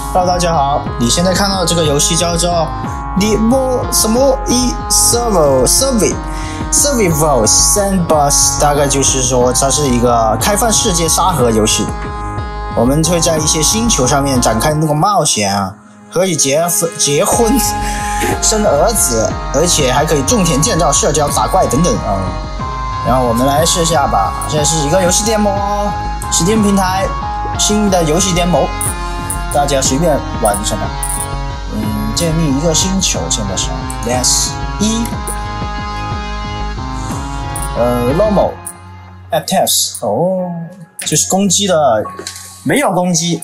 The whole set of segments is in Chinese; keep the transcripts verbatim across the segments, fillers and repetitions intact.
Hello， 大家好，你现在看到的这个游戏叫做 The Mo 什么 E Server Survey Survival Sandbox， 大概就是说它是一个开放世界沙盒游戏。我们会在一些星球上面展开那个冒险啊，可以结婚、结婚、生儿子，而且还可以种田、建造、社交、打怪等等啊。然后我们来试下吧，现在是一个游戏 demo 哦 ，Steam 平台新的游戏 demo。大家随便玩什么？嗯，建立一个星球，现在是 Let's 一，呃 ，Normal App Test 哦，就是攻击的，没有攻击，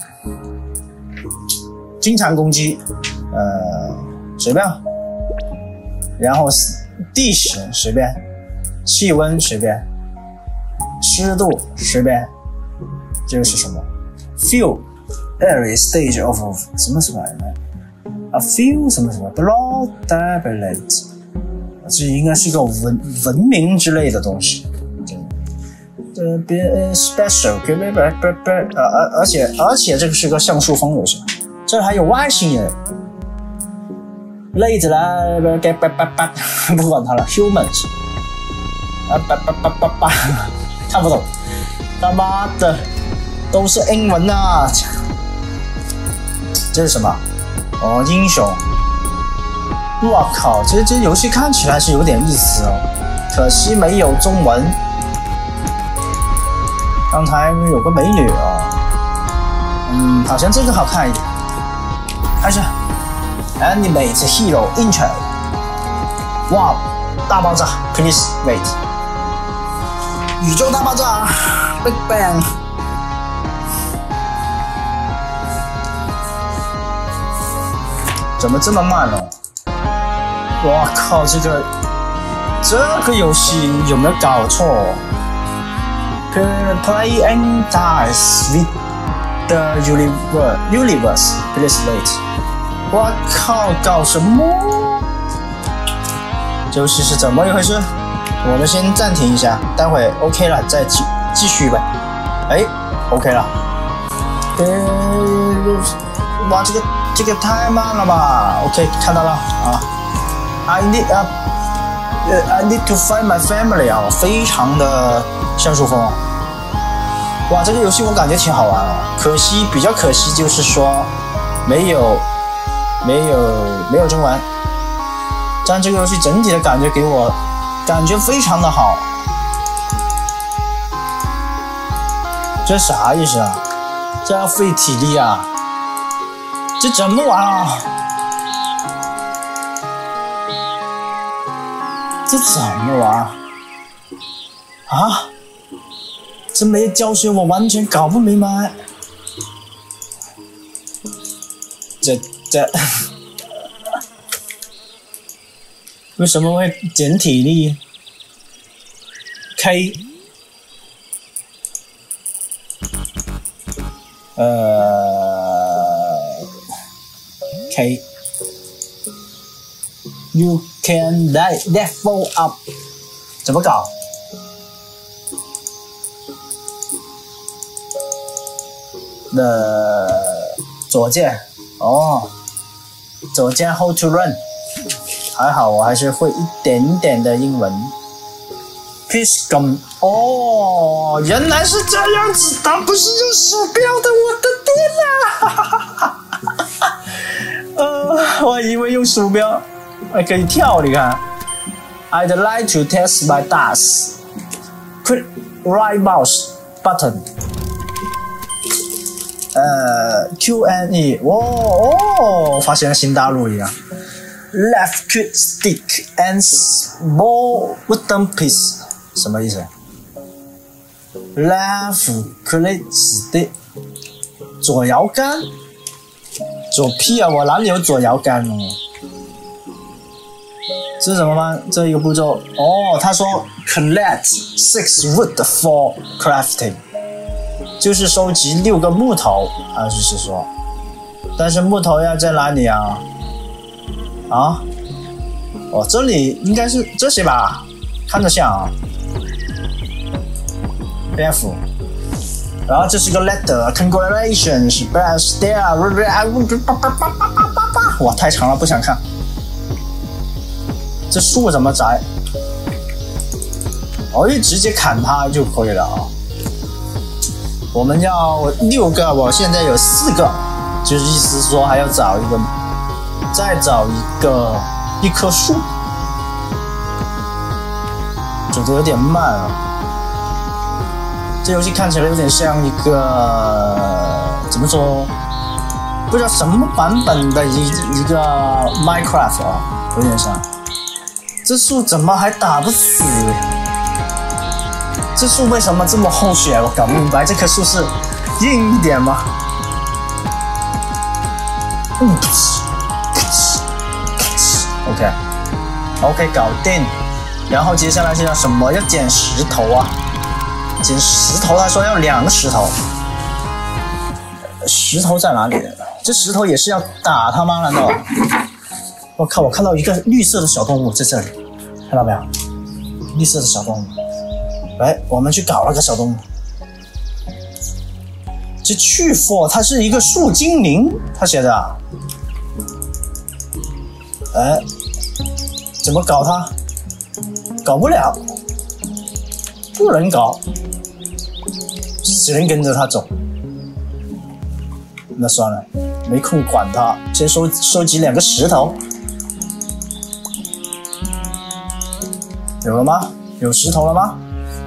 经常攻击，呃，随便，然后地形随便，气温随便，湿度随便，这个是什么 ？Feel。Area stage of 什么什么来着 ？A few 什么什么 blood tablet， 这应该是个文文明之类的东西。呃，别 special， 呃，而而且而且这个是个像素风游戏，这还有外星人，类子啦，不管它了 ，humans， 啊叭叭叭叭叭，看不懂，他妈的都是英文啊！这是什么？哦，英雄！我靠，这这游戏看起来是有点意思哦，可惜没有中文。刚才有个美女哦，嗯，好像这个好看一点。开始 ，Animate Hero Intro。哇，大爆炸 ！Please wait。宇宙大爆炸 ！Big Bang。怎么这么慢哦？我靠，这个这个游戏有没有搞错？Play and dice with the universe. Universe, please wait. 我靠，搞什么？这游戏是怎么一回事？我们先暂停一下，待会 OK 了再继继续呗。哎 ，OK 了。呃，哇，这个。这个太慢了吧 ？OK， 看到了啊。I need a, I need to find my family 啊，非常的像素风啊。哇，这个游戏我感觉挺好玩哦，可惜比较可惜就是说没有没有没有中文，但这个游戏整体的感觉给我感觉非常的好。这啥意思啊？这要费体力啊！这怎么玩啊？这怎么玩啊？这没教学我完全搞不明白。这这为什么会减体力 ？K 呃。Okay. You can level up， 怎么搞？的左键哦，左键 Hold to run， 还好我还是会一点点的英文。Please come， 哦，原来是这样子，它不是用鼠标的，我的天哪！哈哈哈哈呃，我以为用鼠标还可以跳，你看。I'd like to test my dice. Click right mouse button. 呃 ，Q and E， 哦哦，发现了新大陆一样。Left click stick and small wooden piece， 什么意思 ？Left click stick， 左摇杆。左屁啊！我哪里有左摇杆哦？这是什么吗？这一个步骤哦，他说 collect six wood for crafting， 就是收集六个木头，还是说，但是木头要在哪里啊？啊？哦，这里应该是这些吧？看着像啊。F 然后这是个 letter，congratulations， best there， 哇，太长了，不想看。这树怎么摘？我就直接砍它就可以了啊。我们要六个，我现在有四个，就是意思是说还要找一个，再找一个一棵树，走得有点慢啊。这游戏看起来有点像一个怎么说？不知道什么版本的一一个 Minecraft 啊，有点像。这树怎么还打不死？这树为什么这么厚血？我搞不明白，这棵树是硬一点吗？嗯 ，OK，OK， OK, 搞定。然后接下来是要什么？要捡石头啊！捡石头，他说要两个石头。石头在哪里？这石头也是要打他吗？难道？我靠！我看到一个绿色的小动物在这里，看到没有？绿色的小动物。来，我们去搞那个小动物。这去 for 它是一个树精灵，他写的、啊。哎，怎么搞它？搞不了，不能搞，只能跟着它走。那算了，没空管它，先收收集两个石头。有了吗？有石头了吗？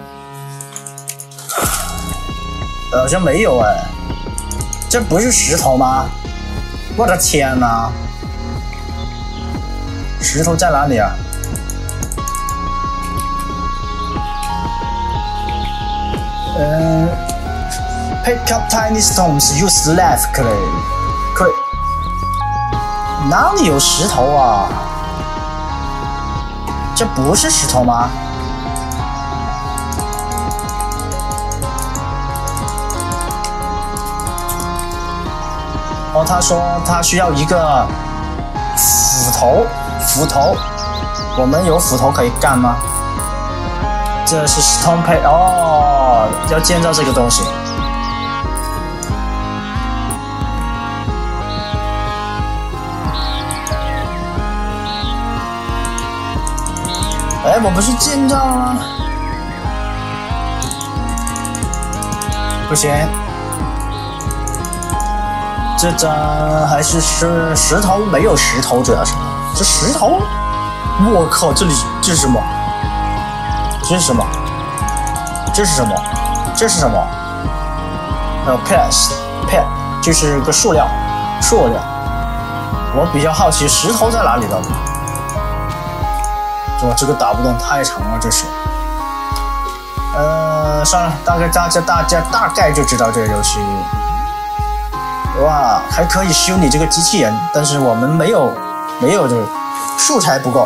好像没有哎，这不是石头吗？我的天哪！石头在哪里啊？嗯 ，pick up tiny stones, use left click. 可以，哪里有石头啊？这不是石头吗？哦，他说他需要一个斧头，斧头，我们有斧头可以干吗？这是 stone pay 哦，要建造这个东西。哎，我不是建造了吗？不行。这张还是石石头，没有石头，主要是这石头，我靠，这里这是什么？这是什么？这是什么？这是什么？还有 pest pet 就是个塑料，塑料。我比较好奇石头在哪里到底？哇，这个打不动，太长了，这是。呃，算了，大概大家大家大概就知道这个游戏。哇，还可以修理这个机器人，但是我们没有没有这个素材不够。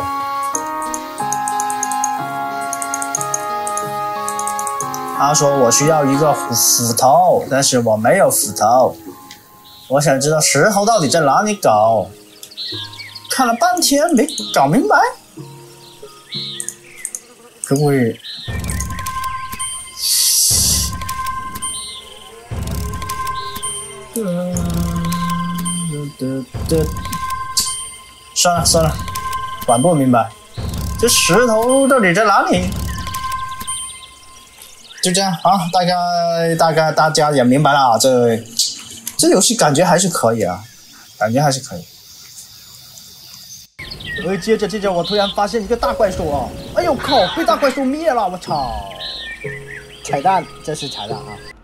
他说我需要一个斧头，但是我没有斧头。我想知道石头到底在哪里搞，看了半天没搞明白，可不可以？算了算了，管不明白，这石头到底在哪里？就这样啊，大概大概大家也明白了啊，这这游戏感觉还是可以啊，感觉还是可以。而接着接着，我突然发现一个大怪兽啊！哎呦靠，被大怪兽灭了！我操！彩蛋，这是彩蛋啊！